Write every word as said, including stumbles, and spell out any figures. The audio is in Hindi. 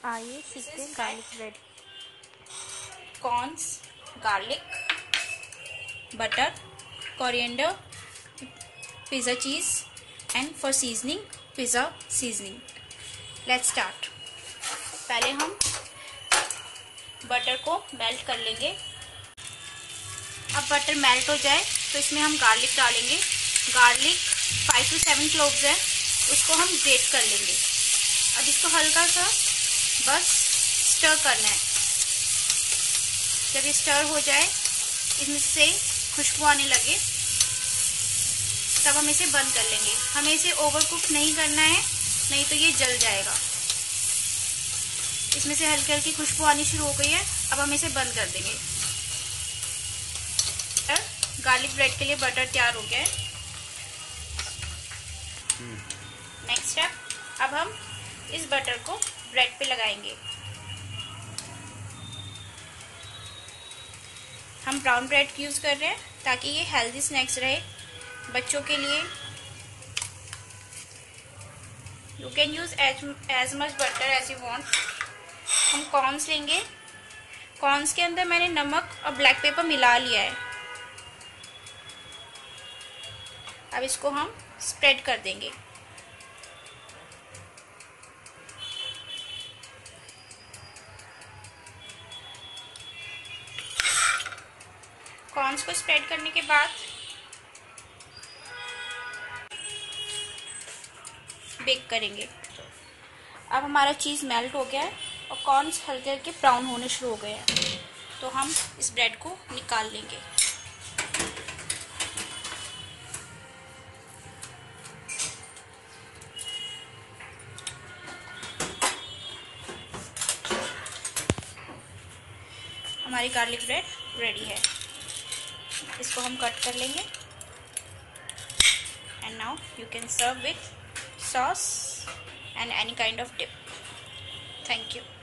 आइए सीखते हैं garlic bread. Corns, garlic, butter, coriander, pizza cheese and for seasoning pizza seasoning. Let's start. पहले हम बटर को मेल्ट कर लेंगे। अब बटर मेल्ट हो जाए तो इसमें हम गार्लिक डालेंगे। Garlic five to seven cloves है, उसको हम ग्रेट कर लेंगे। अब इसको हल्का सा बस स्टर करना है। जब ये स्टर हो जाए, इसमें से खुशबू आने लगे, तब हम इसे बंद कर लेंगे। हमें इसे ओवर कुक नहीं करना है, नहीं तो ये जल जाएगा। इसमें से हल्की हल्की खुशबू आनी शुरू हो गई है, अब हम इसे बंद कर देंगे। गार्लिक ब्रेड के लिए बटर तैयार हो गया है। नेक्स्ट स्टेप, अब हम इस बटर को ब्रेड पे लगाएंगे। हम ब्राउन ब्रेड यूज कर रहे हैं ताकि ये हेल्दी स्नैक्स रहे बच्चों के लिए। You can use as as much butter as you want. हम कॉर्न्स लेंगे। कॉर्न्स के अंदर मैंने नमक और ब्लैक पेपर मिला लिया है। अब इसको हम स्प्रेड कर देंगे। कॉर्न्स को स्प्रेड करने के बाद बेक करेंगे। अब हमारा चीज़ मेल्ट हो गया है और कॉर्न्स हल्के हल्के ब्राउन होने शुरू हो गए हैं, तो हम इस ब्रेड को निकाल लेंगे। हमारी गार्लिक ब्रेड रेडी है। इसको हम कट कर लेंगे and now you can serve with sauce and any kind of dip. Thank you.